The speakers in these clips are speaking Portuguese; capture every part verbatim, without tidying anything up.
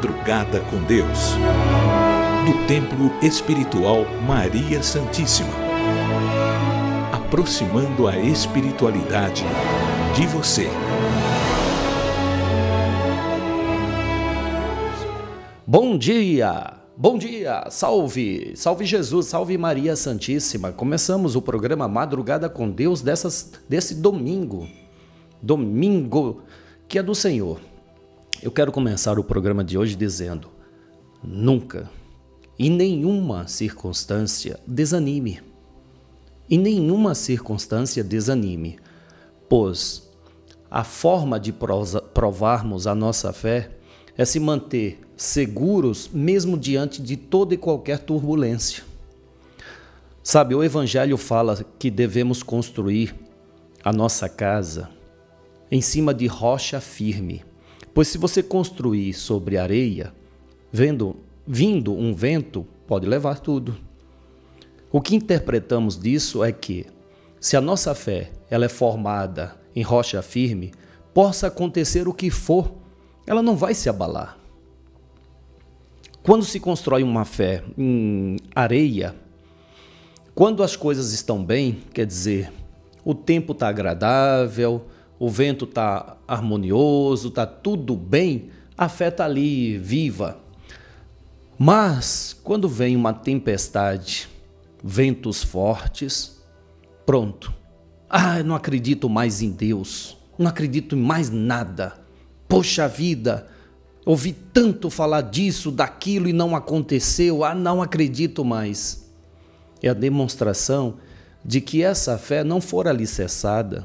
Madrugada com Deus, do Templo Espiritual Maria Santíssima, aproximando a espiritualidade de você. Bom dia, bom dia, salve, salve Jesus, salve Maria Santíssima. Começamos o programa Madrugada com Deus dessas, desse domingo, domingo que é do Senhor. Eu quero começar o programa de hoje dizendo: nunca, em nenhuma circunstância, desanime. Em nenhuma circunstância, desanime, pois a forma de provarmos a nossa fé é se manter seguros mesmo diante de toda e qualquer turbulência. Sabe, o Evangelho fala que devemos construir a nossa casa em cima de rocha firme. Pois se você construir sobre areia, vendo, vindo um vento, pode levar tudo. O que interpretamos disso é que, se a nossa fé ela é formada em rocha firme, possa acontecer o que for, ela não vai se abalar. Quando se constrói uma fé em areia, quando as coisas estão bem, quer dizer, o tempo está agradável, o vento está harmonioso, está tudo bem, a fé está ali viva. Mas quando vem uma tempestade, ventos fortes, pronto. Ah, eu não acredito mais em Deus, não acredito em mais nada. Poxa vida, ouvi tanto falar disso, daquilo e não aconteceu, ah, não acredito mais. É a demonstração de que essa fé não for alicerçada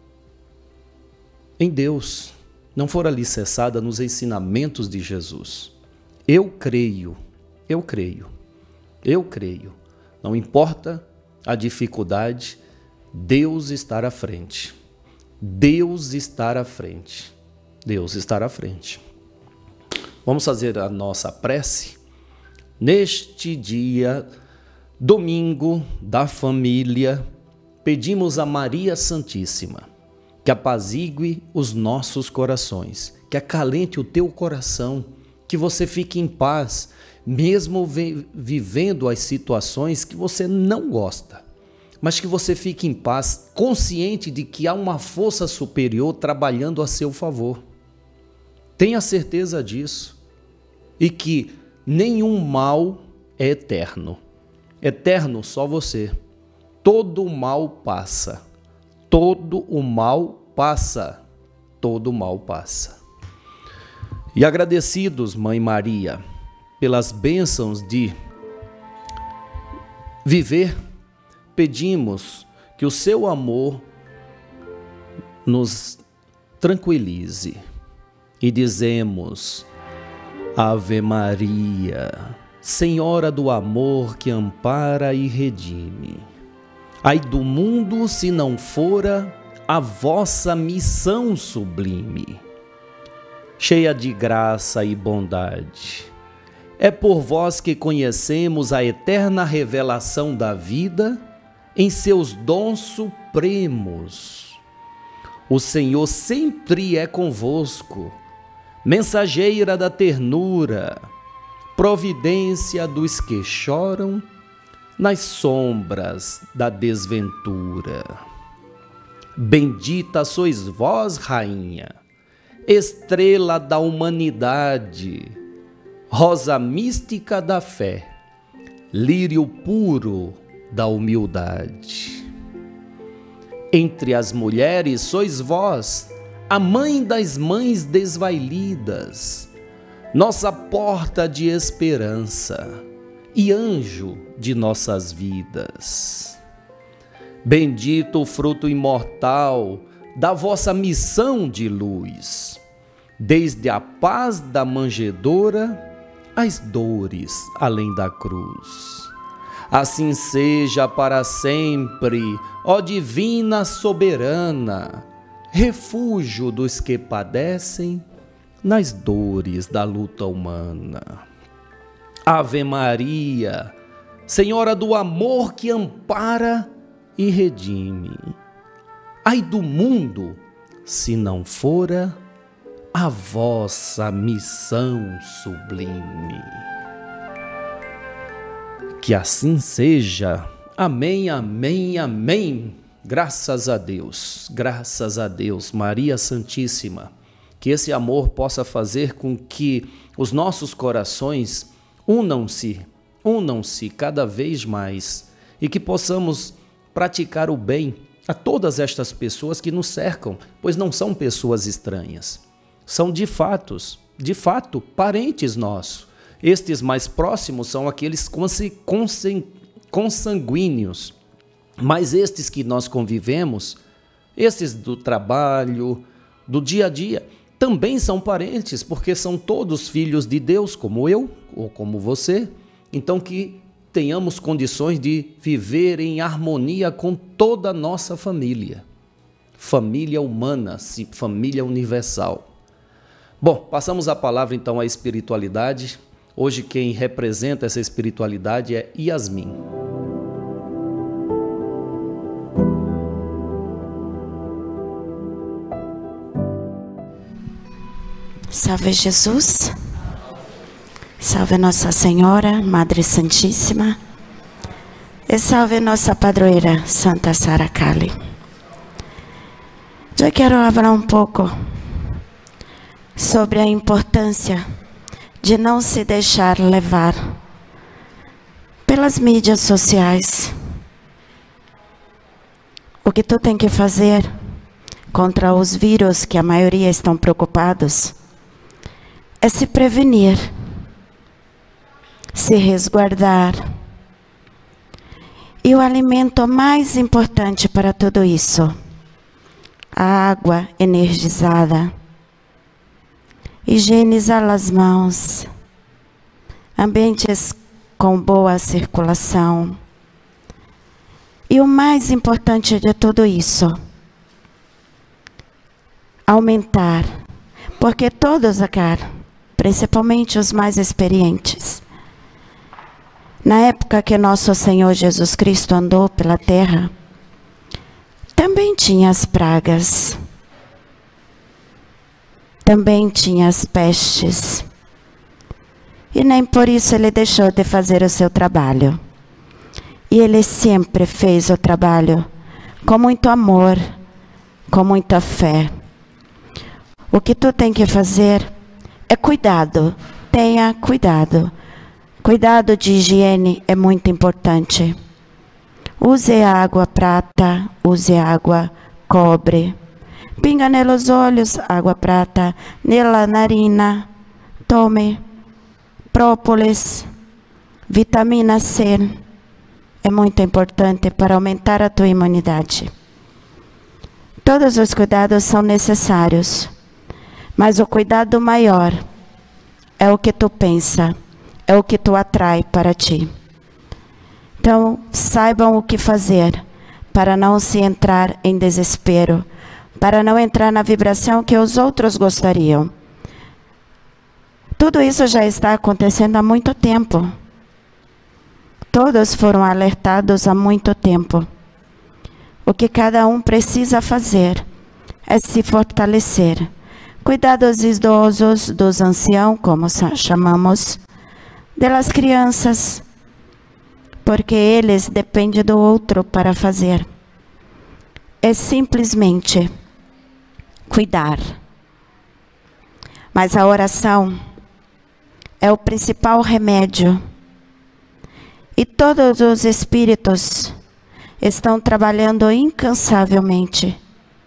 em Deus, não for alicerçada nos ensinamentos de Jesus. Eu creio, eu creio, eu creio. Não importa a dificuldade, Deus estar à frente. Deus estar à frente. Deus estar à frente. Vamos fazer a nossa prece neste dia, domingo da família. Pedimos a Maria Santíssima que apazigue os nossos corações, que acalente o teu coração, que você fique em paz, mesmo vi- vivendo as situações que você não gosta, mas que você fique em paz, consciente de que há uma força superior trabalhando a seu favor. Tenha certeza disso e que nenhum mal é eterno. Eterno só você. Todo o mal passa. Todo o mal passa, todo o mal passa. E agradecidos, Mãe Maria, pelas bênçãos de viver, pedimos que o seu amor nos tranquilize e dizemos: Ave Maria, Senhora do amor que ampara e redime. Ai do mundo se não fora a vossa missão sublime. Cheia de graça e bondade, é por vós que conhecemos a eterna revelação da vida em seus dons supremos. O Senhor sempre é convosco, mensageira da ternura, providência dos que choram nas sombras da desventura. Bendita sois vós, Rainha, estrela da humanidade, rosa mística da fé, lírio puro da humildade. Entre as mulheres sois vós, a mãe das mães desvailidas, nossa porta de esperança e anjo de nossas vidas. Bendito o fruto imortal da vossa missão de luz, desde a paz da manjedoura às dores além da cruz. Assim seja para sempre, ó divina soberana, refúgio dos que padecem nas dores da luta humana. Ave Maria, Senhora do amor que ampara e redime. Ai do mundo, se não fora a vossa missão sublime. Que assim seja. Amém, amém, amém. Graças a Deus, graças a Deus, Maria Santíssima. Que esse amor possa fazer com que os nossos corações unam-se, unam-se cada vez mais e que possamos praticar o bem a todas estas pessoas que nos cercam, pois não são pessoas estranhas. São de fatos, de fato, parentes nossos. Estes mais próximos são aqueles consanguíneos, mas estes que nós convivemos, estes do trabalho, do dia a dia, também são parentes, porque são todos filhos de Deus, como eu ou como você. Então que tenhamos condições de viver em harmonia com toda a nossa família. Família humana, família universal. Bom, passamos a palavra então à espiritualidade. Hoje quem representa essa espiritualidade é Yasmin. Salve Jesus, salve Nossa Senhora, Madre Santíssima, e salve nossa padroeira, Santa Sara Kali. Eu quero falar um pouco sobre a importância de não se deixar levar pelas mídias sociais. O que tu tem que fazer contra os vírus que a maioria estão preocupados é se prevenir, se resguardar. E o alimento mais importante para tudo isso, a água energizada, higienizar as mãos, ambientes com boa circulação. E o mais importante de tudo isso, aumentar, porque todos aqui, principalmente os mais experientes, na época que nosso Senhor Jesus Cristo andou pela terra, também tinha as pragas, também tinha as pestes, e nem por isso ele deixou de fazer o seu trabalho. E ele sempre fez o trabalho com muito amor, com muita fé. O que tu tem que fazer é cuidado, tenha cuidado. Cuidado de higiene é muito importante. Use água prata, use água cobre. Pinga nos olhos, água prata, nela narina. Tome própolis, vitamina C. É muito importante para aumentar a tua imunidade. Todos os cuidados são necessários. Mas o cuidado maior é o que tu pensa, é o que tu atrai para ti. Então, saibam o que fazer para não se entrar em desespero, para não entrar na vibração que os outros gostariam. Tudo isso já está acontecendo há muito tempo. Todos foram alertados há muito tempo. O que cada um precisa fazer é se fortalecer. Cuidar dos idosos, dos anciãos, como chamamos, das crianças, porque eles dependem do outro para fazer. É simplesmente cuidar. Mas a oração é o principal remédio. E todos os espíritos estão trabalhando incansavelmente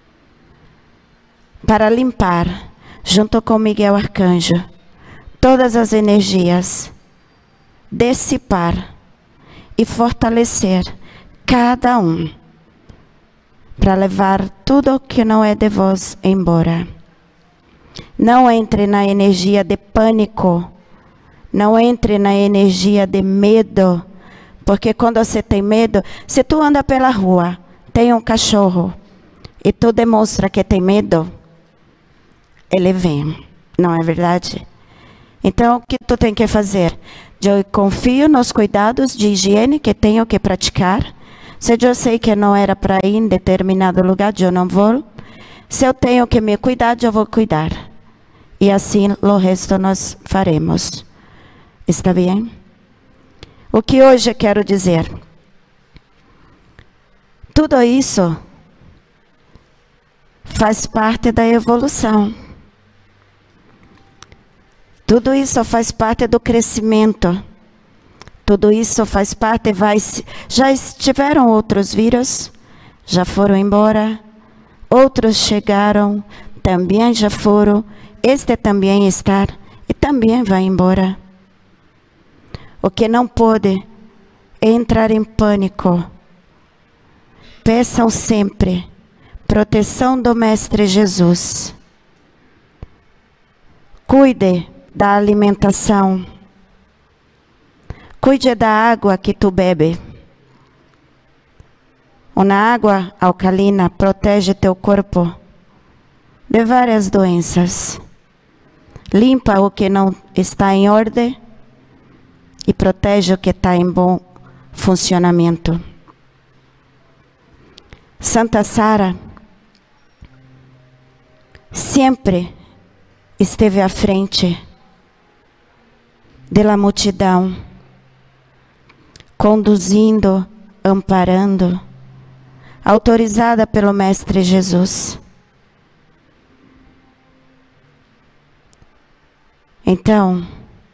para limpar, junto com Miguel Arcanjo, todas as energias, dissipar e fortalecer cada um, para levar tudo que não é de vós embora. Não entre na energia de pânico, não entre na energia de medo, porque quando você tem medo, se tu anda pela rua, tem um cachorro, e tu demonstra que tem medo, ele vem, não é verdade? Então, o que tu tem que fazer? Eu confio nos cuidados de higiene que tenho que praticar. Se eu sei que não era para ir em determinado lugar, eu não vou. Se eu tenho que me cuidar, eu vou cuidar. E assim o resto nós faremos. Está bem? O que hoje eu quero dizer? Tudo isso faz parte da evolução. Tudo isso faz parte do crescimento. Tudo isso faz parte, vai, já estiveram outros vírus, já foram embora, outros chegaram, também já foram, este também está e também vai embora. O que não pode é entrar em pânico. Peçam sempre proteção do Mestre Jesus. Cuide da alimentação. Cuide da água que tu bebe. Uma água alcalina protege teu corpo de várias doenças. Limpa o que não está em ordem e protege o que está em bom funcionamento. Santa Sara sempre esteve à frente da multidão, conduzindo, amparando, autorizada pelo Mestre Jesus. Então,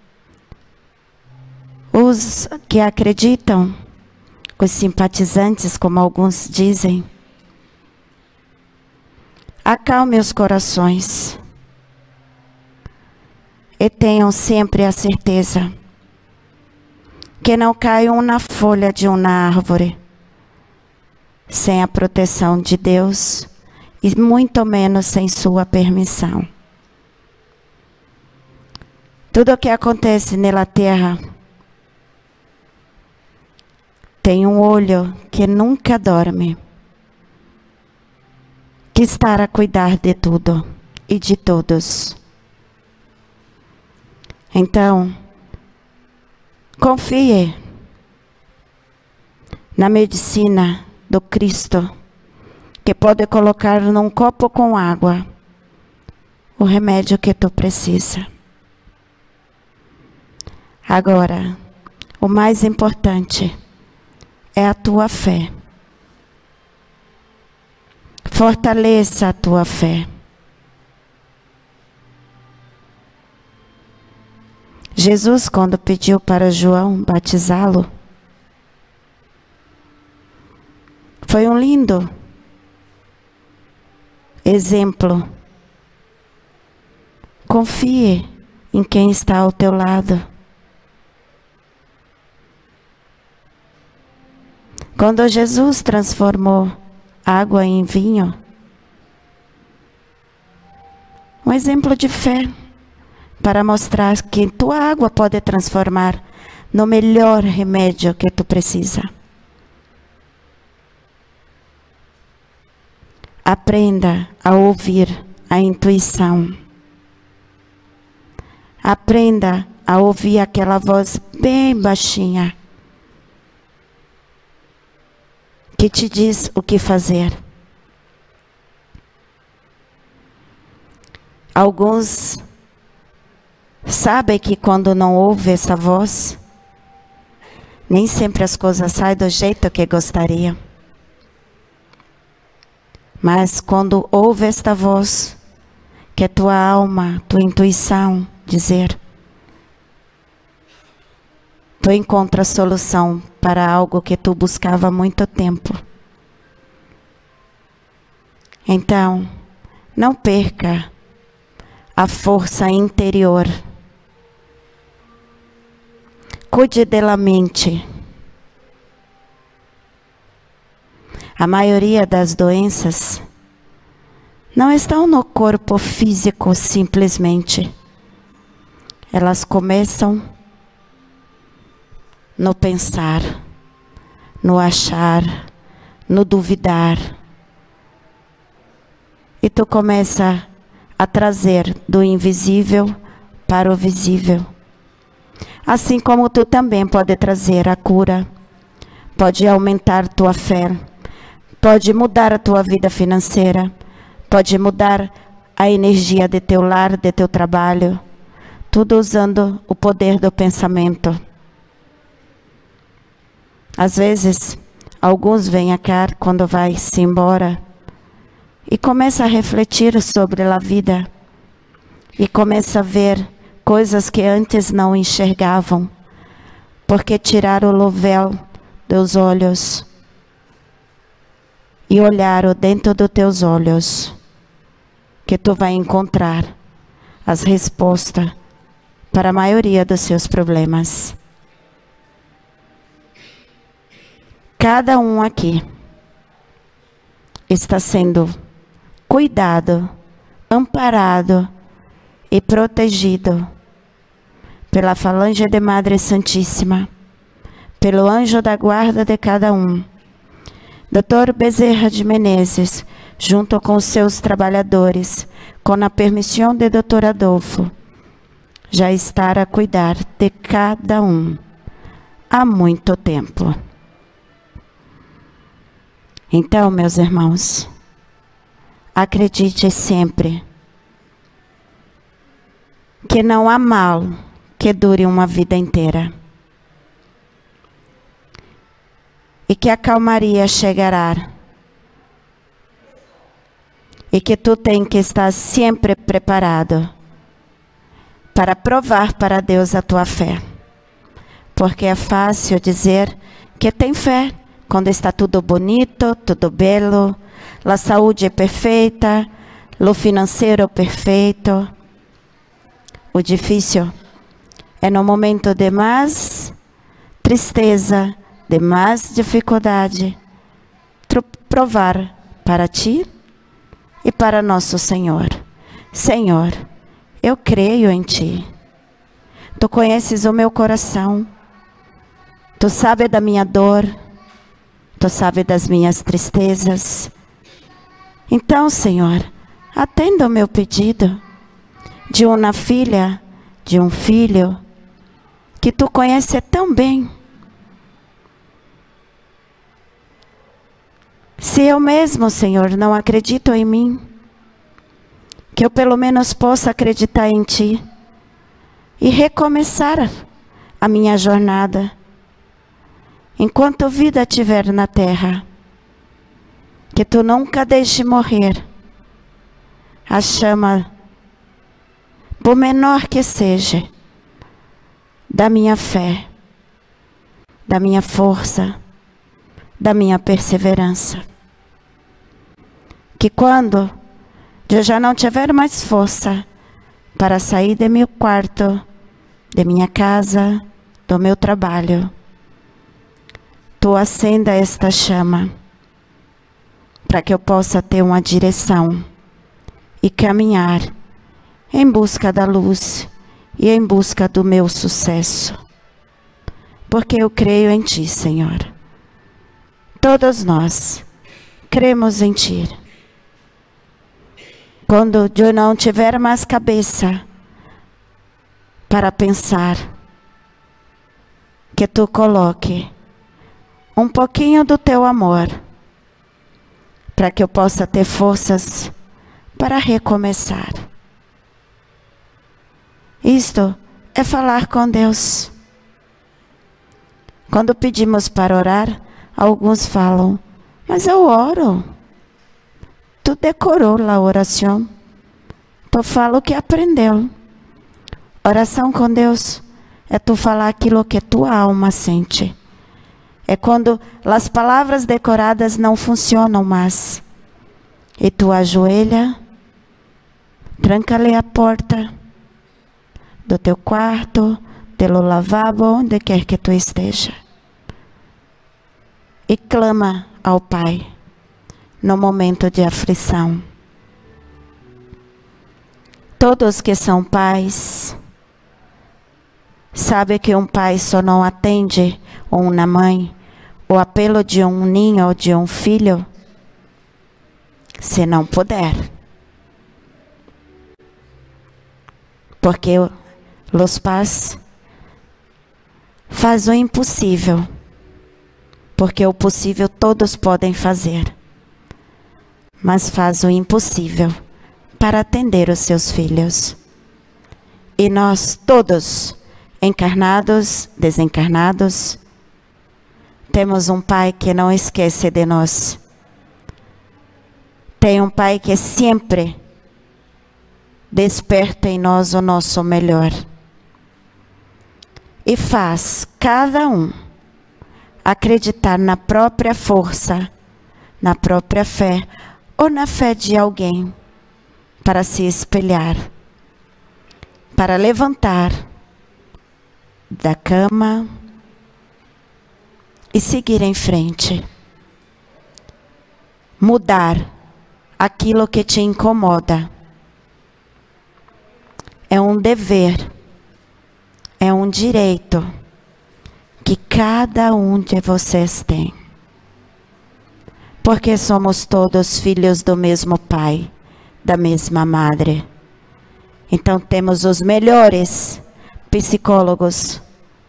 os que acreditam, os simpatizantes, como alguns dizem, acalme os corações e tenham sempre a certeza que não caiam na folha de uma árvore sem a proteção de Deus e muito menos sem sua permissão. Tudo o que acontece na terra tem um olho que nunca dorme, que está a cuidar de tudo e de todos. Então, confie na medicina do Cristo, que pode colocar num copo com água o remédio que tu precisa. Agora, o mais importante é a tua fé. Fortaleça a tua fé. Jesus, quando pediu para João batizá-lo, foi um lindo exemplo. Confie em quem está ao teu lado. Quando Jesus transformou água em vinho, um exemplo de fé para mostrar que tua água pode transformar no melhor remédio que tu precisa. Aprenda a ouvir a intuição. Aprenda a ouvir aquela voz bem baixinha que te diz o que fazer. Alguns sabem que quando não ouve essa voz, nem sempre as coisas saem do jeito que gostariam. Mas quando ouve esta voz, que é tua alma, tua intuição dizer, tu encontra a solução para algo que tu buscava há muito tempo. Então, não perca a força interior. Cuide da mente. A maioria das doenças não estão no corpo físico simplesmente. Elas começam no pensar, no achar, no duvidar. E tu começa a trazer do invisível para o visível. Assim como tu também pode trazer a cura, pode aumentar tua fé, pode mudar a tua vida financeira, pode mudar a energia de teu lar, de teu trabalho, tudo usando o poder do pensamento. Às vezes, alguns vêm cá quando vai se embora e começa a refletir sobre a vida e começa a ver coisas que antes não enxergavam, porque tiraram o véu dos olhos e olharam dentro dos teus olhos, que tu vai encontrar as respostas para a maioria dos seus problemas. Cada um aqui está sendo cuidado, amparado e protegido pela falange de Madre Santíssima, pelo anjo da guarda de cada um. doutor Bezerra de Menezes, junto com seus trabalhadores, com a permissão de doutor Adolfo, já está a cuidar de cada um há muito tempo. Então, meus irmãos, acredite sempre que não há mal que dure uma vida inteira. E que a calmaria chegará. E que tu tem que estar sempre preparado para provar para Deus a tua fé. Porque é fácil dizer que tem fé quando está tudo bonito, tudo belo, a saúde é perfeita, o financeiro perfeito. O difícil é no momento de mais tristeza, de mais dificuldade, provar para ti e para nosso Senhor. Senhor, eu creio em ti. Tu conheces o meu coração. Tu sabes da minha dor. Tu sabes das minhas tristezas. Então, Senhor, atenda o meu pedido de uma filha, de um filho, que tu conheces tão bem. Se eu mesmo, Senhor, não acredito em mim, que eu pelo menos possa acreditar em ti e recomeçar a minha jornada. Enquanto vida tiver na terra, que tu nunca deixe morrer a chama, por menor que seja, da minha fé, da minha força, da minha perseverança. Que quando eu já não tiver mais força para sair de meu quarto, de minha casa, do meu trabalho, tu acenda esta chama, para que eu possa ter uma direção e caminhar em busca da luz e em busca do meu sucesso. Porque eu creio em ti, Senhor. Todos nós cremos em ti. Quando eu não tiver mais cabeça para pensar, que tu coloque um pouquinho do teu amor, para que eu possa ter forças para recomeçar. Isto é falar com Deus. Quando pedimos para orar, alguns falam, mas eu oro. Tu decorou a oração. Tu fala o que aprendeu. Oração com Deus é tu falar aquilo que tua alma sente. É quando as palavras decoradas não funcionam mais. E tu ajoelha, tranca-lhe a porta do teu quarto, do lavabo, onde quer que tu esteja. E clama ao Pai no momento de aflição. Todos que são pais sabem que um pai só não atende, ou uma mãe, o apelo de um ninho ou de um filho, se não puder. Porque os pais fazem o impossível, porque o possível todos podem fazer, mas faz o impossível para atender os seus filhos. E nós todos, encarnados, desencarnados, temos um Pai que não esquece de nós. Tem um Pai que sempre desperta em nós o nosso melhor. E faz cada um acreditar na própria força, na própria fé, ou na fé de alguém, para se espelhar, para levantar da cama e seguir em frente. Mudar aquilo que te incomoda. É um dever, é um direito que cada um de vocês tem. Porque somos todos filhos do mesmo Pai, da mesma Madre. Então temos os melhores psicólogos,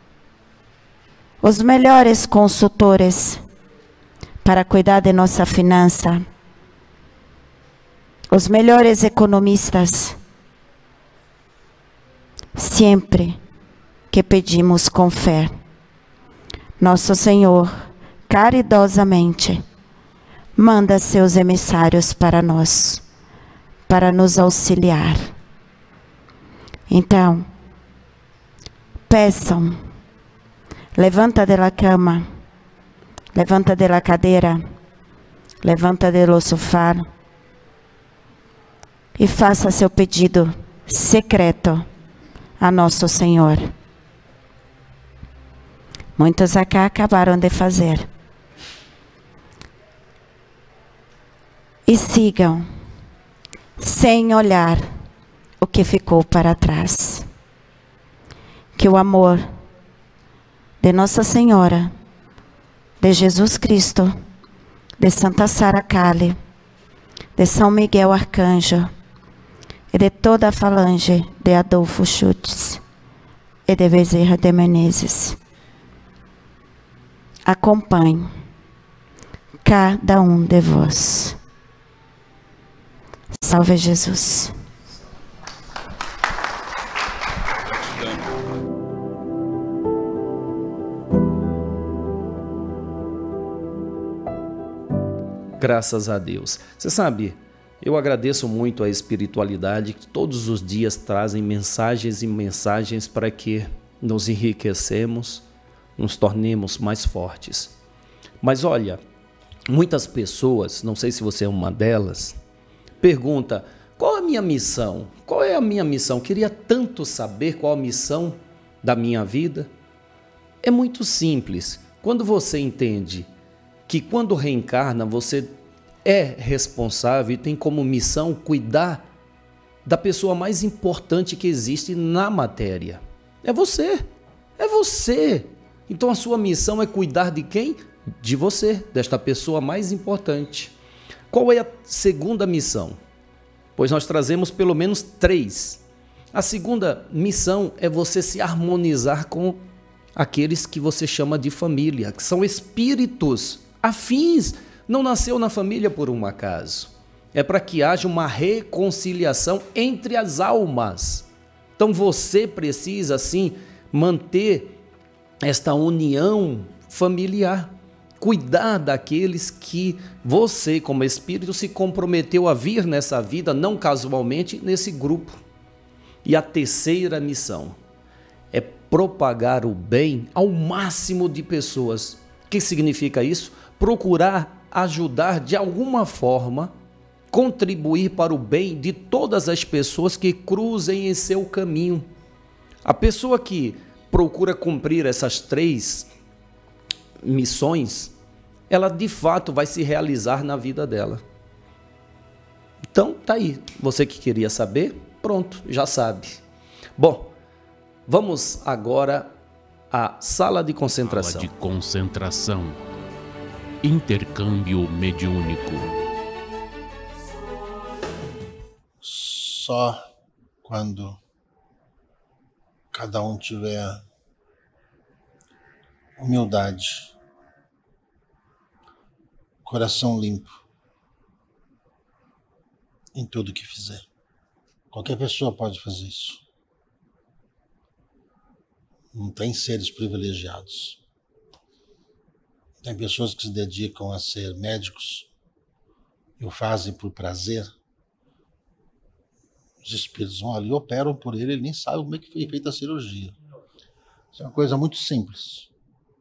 os melhores consultores para cuidar de nossa finança, os melhores economistas, sempre que pedimos com fé. Nosso Senhor, caridosamente, manda seus emissários para nós, para nos auxiliar. Então, peçam, levanta da cama, levanta da cadeira, levanta do sofá e faça seu pedido secreto a Nosso Senhor. Muitos acá acabaram de fazer. E sigam, sem olhar o que ficou para trás. Que o amor de Nossa Senhora, de Jesus Cristo, de Santa Sara Cali, de São Miguel Arcanjo, e de toda a falange de Adolfo Schutz e de Bezerra de Menezes, acompanhe cada um de vós. Salve Jesus. Graças a Deus. Você sabe, eu agradeço muito a espiritualidade que todos os dias trazem mensagens e mensagens para que nos enriquecemos, nos tornemos mais fortes. Mas olha, muitas pessoas, não sei se você é uma delas, pergunta: qual é a minha missão? Qual é a minha missão? Queria tanto saber qual a missão da minha vida. É muito simples. Quando você entende que quando reencarna você é responsável e tem como missão cuidar da pessoa mais importante que existe na matéria. É você. É você. Então a sua missão é cuidar de quem? De você, desta pessoa mais importante. Qual é a segunda missão? Pois nós trazemos pelo menos três. A segunda missão é você se harmonizar com aqueles que você chama de família, que são espíritos afins. Não nasceu na família por um acaso. É para que haja uma reconciliação entre as almas. Então você precisa, sim, manter esta união familiar. Cuidar daqueles que você, como espírito, se comprometeu a vir nessa vida, não casualmente, nesse grupo. E a terceira missão é propagar o bem ao máximo de pessoas. O que significa isso? Procurar ajudar de alguma forma, contribuir para o bem de todas as pessoas que cruzem em seu caminho. A pessoa que procura cumprir essas três missões, ela de fato vai se realizar na vida dela. Então, tá aí. Você que queria saber, pronto, já sabe. Bom, vamos agora à sala de concentração. Sala de concentração. Intercâmbio mediúnico. Só quando cada um tiver humildade, coração limpo em tudo que fizer. Qualquer pessoa pode fazer isso. Não tem seres privilegiados. Tem pessoas que se dedicam a ser médicos e o fazem por prazer. Os espíritos vão ali e operam por ele, ele nem sabe como é que foi feita a cirurgia. Isso é uma coisa muito simples.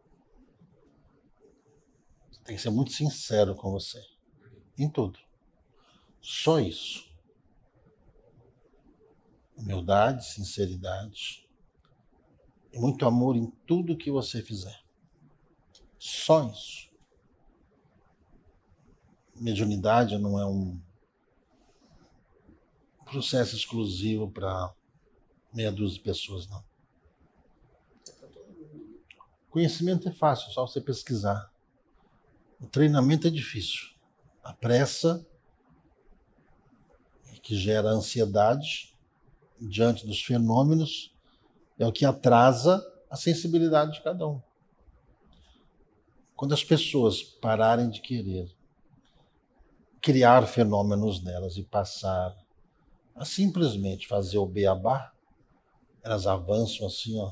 Você tem que ser muito sincero com você. Em tudo. Só isso. Humildade, sinceridade e muito amor em tudo que você fizer. Só isso. Mediunidade não é um processo exclusivo para meia dúzia de pessoas, não. Conhecimento é fácil, só você pesquisar. O treinamento é difícil. A pressa, que gera ansiedade diante dos fenômenos, é o que atrasa a sensibilidade de cada um. Quando as pessoas pararem de querer criar fenômenos nelas e passar a simplesmente fazer o beabá, elas avançam assim, ó,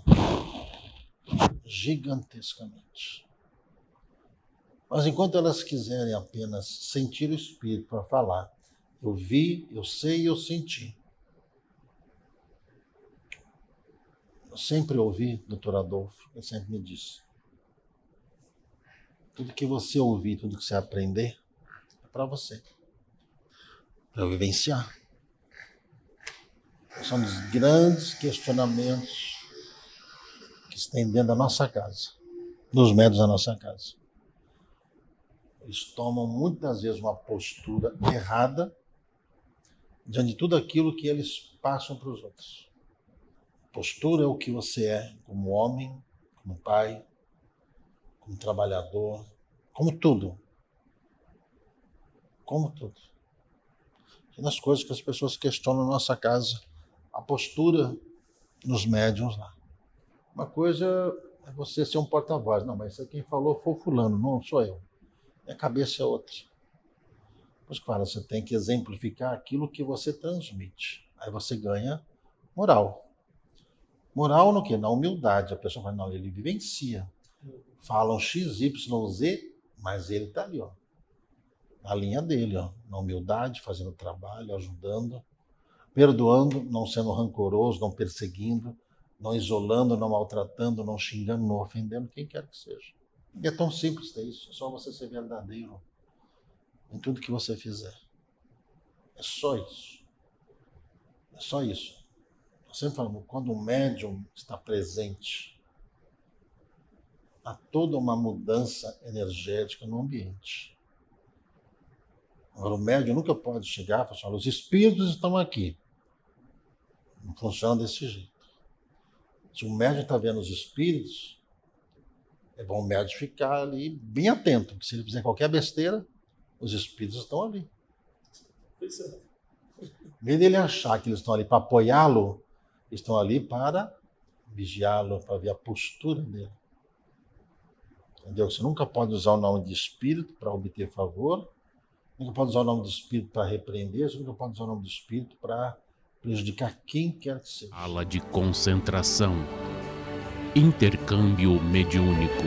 gigantescamente. Mas enquanto elas quiserem apenas sentir o Espírito para falar, eu vi, eu sei e eu senti. Eu sempre ouvi, doutor Adolfo, ele sempre me disse, tudo que você ouvir, tudo que você aprender, é para você, para eu vivenciar. São os grandes questionamentos que se tem dentro da nossa casa, dos médiuns da nossa casa. Eles tomam muitas vezes uma postura errada diante de tudo aquilo que eles passam para os outros. Postura é o que você é como homem, como pai, como trabalhador, como tudo. Como tudo. Uma das coisas que as pessoas questionam na nossa casa, a postura nos médiuns lá. Uma coisa é você ser um porta-voz. Não, mas isso aí quem falou foi o fulano, não sou eu. Minha cabeça é outra. Pois claro, você tem que exemplificar aquilo que você transmite. Aí você ganha moral. Moral no quê? Na humildade. A pessoa fala, não, ele vivencia. Falam X, Y, Z, mas ele está ali, ó. Na linha dele, ó. Na humildade, fazendo trabalho, ajudando, perdoando, não sendo rancoroso, não perseguindo, não isolando, não maltratando, não xingando, não ofendendo, quem quer que seja. E é tão simples ter isso. É só você ser verdadeiro em tudo que você fizer. É só isso. É só isso. Eu sempre falo, quando o médium está presente, há toda uma mudança energética no ambiente. Agora, o médium nunca pode chegar e falar, os espíritos estão aqui. Não funciona desse jeito. Se o médium está vendo os espíritos, é bom o médium ficar ali bem atento, porque se ele fizer qualquer besteira, os espíritos estão ali. Em vez dele achar que eles estão ali para apoiá-lo, estão ali para vigiá-lo, para ver a postura dele. Entendeu? Você nunca pode usar o nome de espírito para obter favor, nunca pode usar o nome de espírito para repreender, você nunca pode usar o nome de espírito para prejudicar quem quer que seja. Sala de concentração. Intercâmbio mediúnico.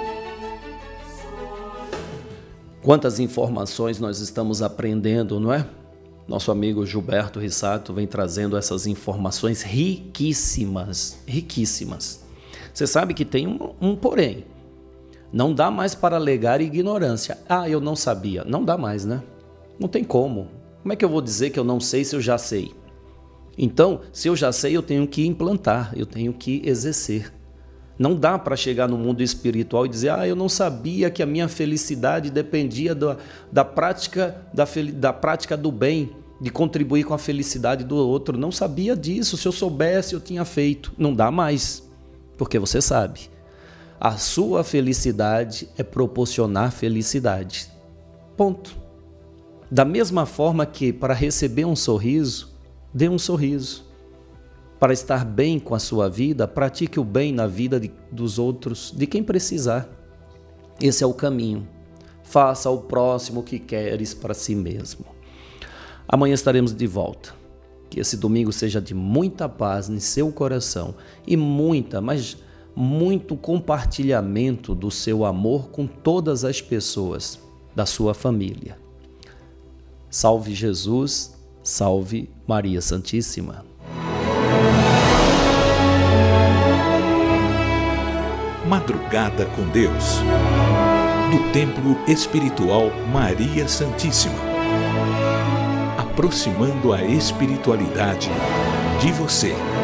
Quantas informações nós estamos aprendendo, não é? Nosso amigo Gilberto Rissato vem trazendo essas informações riquíssimas, riquíssimas. Você sabe que tem um, um porém. Não dá mais para alegar ignorância. Ah, eu não sabia. Não dá mais, né? Não tem como. Como é que eu vou dizer que eu não sei se eu já sei? Então, se eu já sei, eu tenho que implantar, eu tenho que exercer. Não dá para chegar no mundo espiritual e dizer, ah, eu não sabia que a minha felicidade dependia da, da, prática, da, da prática do bem, de contribuir com a felicidade do outro. Não sabia disso, se eu soubesse, eu tinha feito. Não dá mais, porque você sabe. A sua felicidade é proporcionar felicidade. Ponto. Da mesma forma que para receber um sorriso, dê um sorriso. Para estar bem com a sua vida, pratique o bem na vida de, dos outros, de quem precisar. Esse é o caminho. Faça ao próximo o que queres para si mesmo. Amanhã estaremos de volta. Que esse domingo seja de muita paz em seu coração e muita, mas muito compartilhamento do seu amor com todas as pessoas da sua família. Salve Jesus, salve Maria Santíssima. Madrugada com Deus, do Templo Espiritual Maria Santíssima, aproximando a espiritualidade de você.